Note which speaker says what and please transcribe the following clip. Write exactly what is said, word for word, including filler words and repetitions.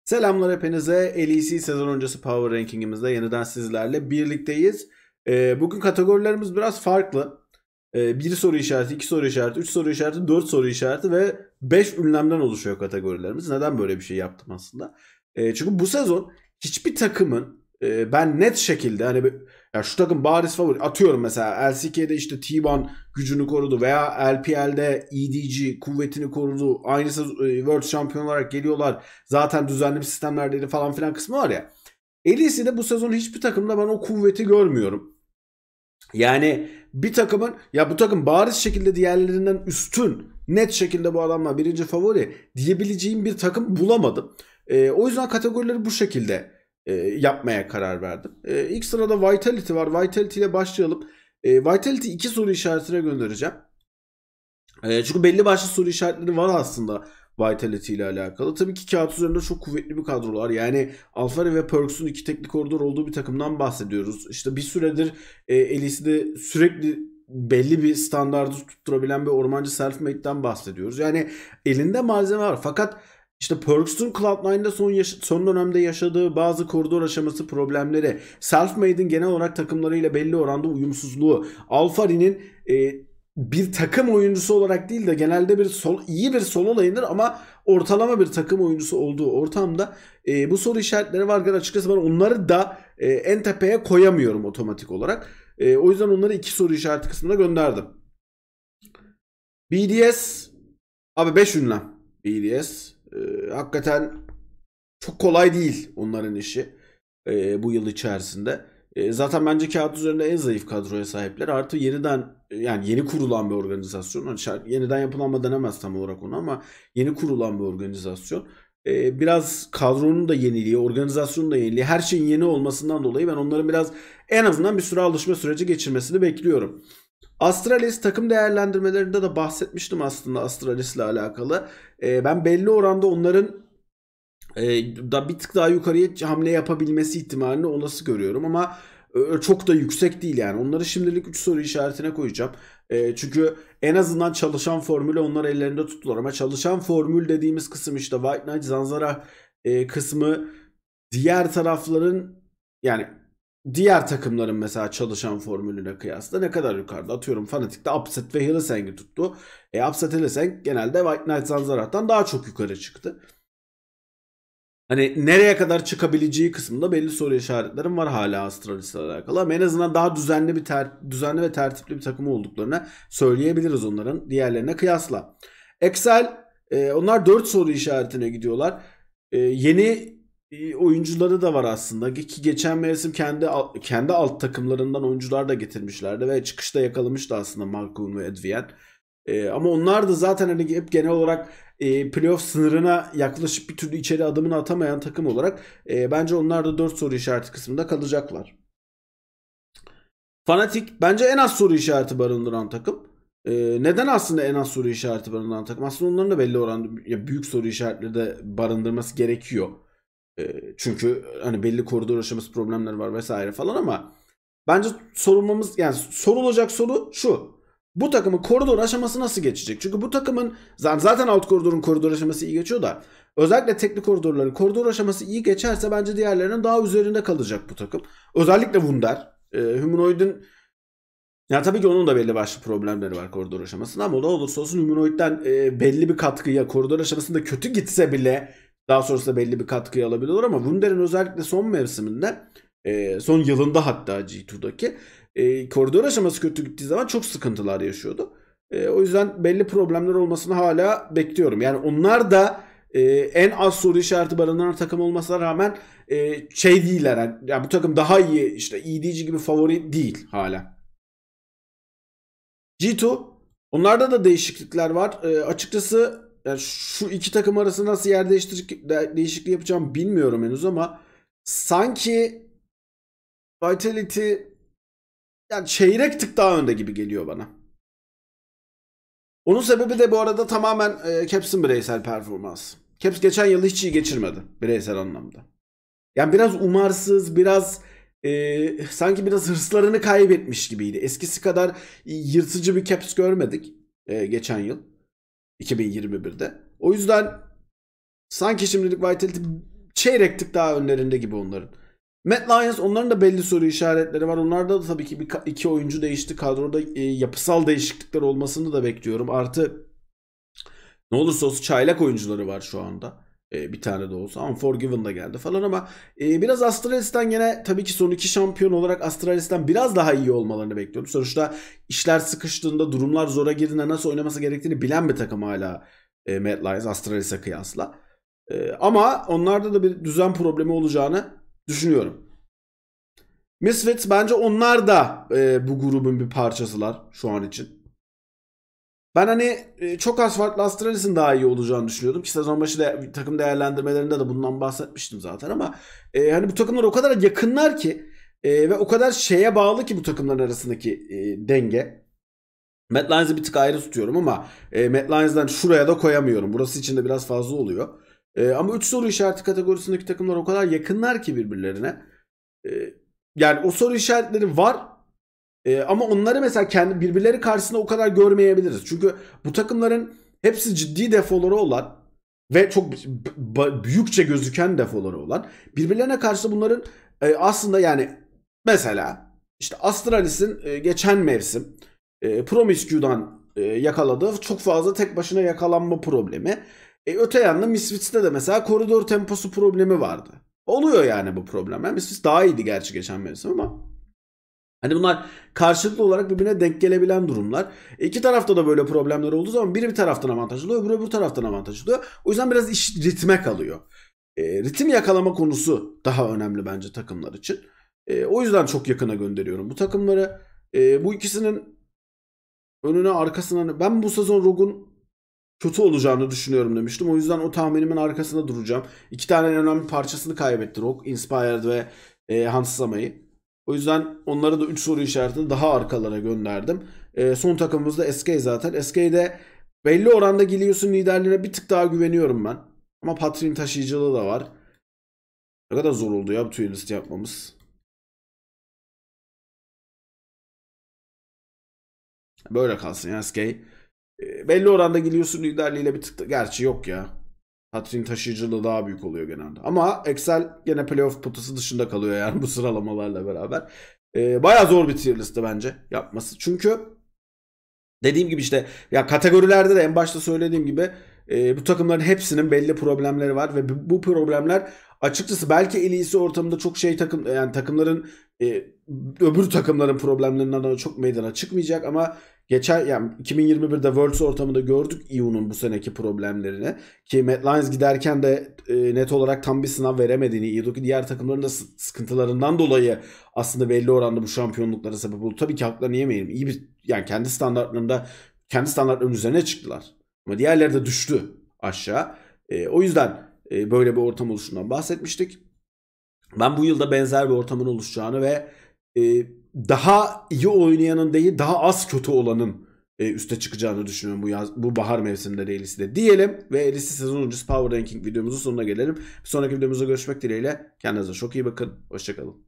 Speaker 1: Selamlar hepinize. L E C sezon öncesi Power Ranking'imizde yeniden sizlerle birlikteyiz. Ee, bugün kategorilerimiz biraz farklı. Ee, bir soru işareti, iki soru işareti, üç soru işareti, dört soru işareti ve beş ünlemden oluşuyor kategorilerimiz. Neden böyle bir şey yaptım aslında? Ee, çünkü bu sezon hiçbir takımın e, ben net şekilde hani ya şu takım bariz favori atıyorum, mesela L C K'de işte T bir gücünü korudu veya L P L'de E D G kuvvetini korudu. Aynısı e, World Şampiyon olarak geliyorlar. Zaten düzenli bir sistemlerdeydi falan filan kısmı var ya. L E C'de bu sezon hiçbir takımda ben o kuvveti görmüyorum. Yani bir takımın ya bu takım bariz şekilde diğerlerinden üstün, net şekilde bu adamlar birinci favori diyebileceğim bir takım bulamadım. E, o yüzden kategorileri bu şekilde e, yapmaya karar verdim. E, ilk sırada Vitality var. Vitality ile başlayalım. E, Vitality iki soru işaretine göndereceğim. E, çünkü belli başlı soru işaretleri var aslında Vitality ile alakalı. Tabii ki kağıt üzerinde çok kuvvetli bir kadrolar. Yani Alfari ve Perks'un iki teknik koridor olduğu bir takımdan bahsediyoruz. İşte bir süredir e, L E C'de sürekli belli bir standardı tutturabilen bir ormancı Selfmade'den bahsediyoruz. Yani elinde malzeme var. Fakat işte Perks'un Cloud nine'de son, yaş- son dönemde yaşadığı bazı koridor aşaması problemleri, Selfmade'in genel olarak takımlarıyla belli oranda uyumsuzluğu, Alfari'nin e, bir takım oyuncusu olarak değil de genelde bir sol, iyi bir solo laner ama ortalama bir takım oyuncusu olduğu ortamda e, bu soru işaretleri varken açıkçası ben onları da e, en tepeye koyamıyorum otomatik olarak. E, o yüzden onları iki soru işareti kısmına gönderdim. B D S abi beş ünlem. B D S e, hakikaten çok kolay değil onların işi e, bu yıl içerisinde. E, zaten bence kağıt üzerinde en zayıf kadroya sahipler. Artı yeniden yani yeni kurulan bir organizasyon. Yani yeniden yapılanma denemez tam olarak onu ama yeni kurulan bir organizasyon. E, biraz kadronun da yeniliği, organizasyonun da yeniliği, her şeyin yeni olmasından dolayı ben onların biraz en azından bir süre alışma süreci geçirmesini bekliyorum. Astralis takım değerlendirmelerinde de bahsetmiştim aslında Astralis ile alakalı. E, ben belli oranda onların e, da bir tık daha yukarıya hamle yapabilmesi ihtimalini olası görüyorum ama e, çok da yüksek değil yani. Onları şimdilik üç soru işaretine koyacağım. E, çünkü en azından çalışan formülü onlar ellerinde tuttular ama çalışan formül dediğimiz kısım işte White Knight, Zanzara e, kısmı diğer tarafların yani diğer takımların mesela çalışan formülüne kıyasla ne kadar yukarıda? Atıyorum Fnatic'te Upset ve Hylissang'i tuttu. E, Upset Hylissang genelde White Knight Zanzara'dan daha çok yukarı çıktı. Hani nereye kadar çıkabileceği kısmında belli soru işaretlerim var hala Astralis'le alakalı. Ama en azından daha düzenli bir ter, düzenli ve tertipli bir takım olduklarını söyleyebiliriz onların diğerlerine kıyasla. Excel e, onlar dört soru işaretine gidiyorlar. E, yeni e, oyuncuları da var aslında ki geçen mevsim kendi kendi alt takımlarından oyuncular da getirmişlerdi ve çıkışta yakalamıştı aslında Markun ve Edvien. E, ama onlar da zaten hani hep genel olarak e, playoff sınırına yaklaşıp bir türlü içeri adımını atamayan takım olarak e, bence onlar da dört soru işareti kısmında kalacaklar. Fnatic bence en az soru işareti barındıran takım. E, neden aslında en az soru işareti barındıran takım? Aslında onların da belli oranda ya büyük soru işaretleri de barındırması gerekiyor. E, çünkü hani belli koridor aşaması problemleri var vesaire falan ama bence sorulmamız yani sorulacak soru şu. Bu takımın koridor aşaması nasıl geçecek? Çünkü bu takımın zaten alt koridorun koridor aşaması iyi geçiyor da özellikle teknik koridorların koridor aşaması iyi geçerse bence diğerlerinin daha üzerinde kalacak bu takım. Özellikle Wunder. E, Humanoid'in yani tabii ki onun da belli başlı problemleri var koridor aşamasında ama o da olursa olsun Humanoid'den e, belli bir katkıya koridor aşamasında kötü gitse bile daha sonrasında belli bir katkıyı alabiliyorlar ama Wunder'in özellikle son mevsiminde e, son yılında hatta G iki'daki e, koridor aşaması kötü gittiği zaman çok sıkıntılar yaşıyordu. E, o yüzden belli problemler olmasını hala bekliyorum. Yani onlar da e, en az soru işareti barındıran takım olmasına rağmen e, şey değiller. Yani, yani bu takım daha iyi işte E D G gibi favori değil hala. G iki onlarda da değişiklikler var. E, açıkçası yani şu iki takım arasında nasıl yer değişikliği yapacağım bilmiyorum henüz ama sanki Vitality yani çeyrek tık daha önde gibi geliyor bana. Onun sebebi de bu arada tamamen e, Caps'in bireysel performansı. Caps geçen yıl hiç iyi geçirmedi bireysel anlamda. Yani biraz umarsız, biraz e, sanki biraz hırslarını kaybetmiş gibiydi. Eskisi kadar yırtıcı bir Caps görmedik e, geçen yıl. iki bin yirmi birde. O yüzden sanki şimdilik Vitality çeyrektik daha önlerinde gibi onların. Mad Lions, onların da belli soru işaretleri var. Onlarda da tabii ki bir, iki oyuncu değişti. Kadroda e, yapısal değişiklikler olmasını da bekliyorum. Artı ne olursa olsun çaylak oyuncuları var şu anda. E, bir tane de olsa. Unforgiven da geldi falan ama e, biraz Astralis'ten gene tabii ki son iki şampiyon olarak Astralis'ten biraz daha iyi olmalarını bekliyorum. Sonuçta işler sıkıştığında, durumlar zora girdiğinde nasıl oynaması gerektiğini bilen bir takım hala e, Mad Lions Astralis'e kıyasla. E, ama onlarda da bir düzen problemi olacağını düşünüyorum. Misfits, bence onlar da e, bu grubun bir parçasılar şu an için. Ben hani e, çok az farklı Astralis'in daha iyi olacağını düşünüyordum ki sezon başı de, takım değerlendirmelerinde de bundan bahsetmiştim zaten ama e, hani bu takımlar o kadar yakınlar ki e, ve o kadar şeye bağlı ki bu takımların arasındaki e, denge. Mad Lions'ı bir tık ayrı tutuyorum ama e, Mad Lions'dan şuraya da koyamıyorum. Burası için de biraz fazla oluyor. E, ama üç soru işareti kategorisindeki takımlar o kadar yakınlar ki birbirlerine. E, yani o soru işaretleri var. Ee, ama onları mesela kendi birbirleri karşısında o kadar görmeyebiliriz. Çünkü bu takımların hepsi ciddi defoları olan ve çok büyükçe gözüken defoları olan, birbirlerine karşı bunların e, aslında yani mesela işte Astralis'in e, geçen mevsim e, Promiscue'dan e, yakaladığı çok fazla tek başına yakalanma problemi. E, öte yandan Misfits'te de mesela koridor temposu problemi vardı. Oluyor yani bu problemler. Misfits daha iyiydi gerçi geçen mevsim ama hani bunlar karşılıklı olarak birbirine denk gelebilen durumlar. İki tarafta da böyle problemler olduğu zaman biri bir taraftan avantajlı oluyor, öbürü öbür taraftan avantajlı oluyor. O yüzden biraz iş ritme kalıyor. E, ritim yakalama konusu daha önemli bence takımlar için. E, o yüzden çok yakına gönderiyorum bu takımları. E, bu ikisinin önüne arkasına, ben bu sezon Rogue'un kötü olacağını düşünüyorum demiştim. O yüzden o tahminimin arkasında duracağım. İki tane önemli parçasını kaybetti Rogue, Inspired ve e, Hans Sama'yı. O yüzden onları da üç soru işaretini daha arkalara gönderdim. E, son takımımız da S K zaten. S K'de belli oranda Gilius'un liderliğine bir tık daha güveniyorum ben. Ama Patrick'in taşıyıcılığı da var. Ne kadar zor oldu ya bu tier list yapmamız. Böyle kalsın ya S K. E, belli oranda Gilius'un liderliğiyle bir tık da... Gerçi yok ya. Patrick'in taşıyıcılığı daha büyük oluyor genelde. Ama Excel gene playoff potası dışında kalıyor yani bu sıralamalarla beraber. Ee, bayağı zor bir tier liste bence yapması. Çünkü dediğim gibi işte ya kategorilerde de en başta söylediğim gibi e, bu takımların hepsinin belli problemleri var ve bu problemler açıkçası belki en iyisi ortamında çok şey takım yani takımların e, öbür takımların problemlerinden çok meydana çıkmayacak ama geçen yani iki bin yirmi birde Worlds ortamında gördük E U'nun bu seneki problemlerini ki Mad Lions giderken de e, net olarak tam bir sınav veremediğini, E U'daki diğer takımların da sıkıntılarından dolayı aslında belli oranda bu şampiyonluklara sebep oldu. Tabii ki haklarını yemeyelim. İyi bir yani kendi standartlarında kendi standartlarının üzerine çıktılar. Ama diğerleri de düştü aşağı. E, o yüzden e, böyle bir ortam oluşundan bahsetmiştik. Ben bu yılda benzer bir ortamın oluşacağını ve e, daha iyi oynayanın değil daha az kötü olanın e, üste çıkacağını düşünüyorum bu yaz, bu bahar mevsiminde L C C'de diyelim ve L C C sezon öncesi Power Ranking videomuzun sonuna gelelim. Bir sonraki videomuzda görüşmek dileğiyle. Kendinize çok iyi bakın. Hoşçakalın.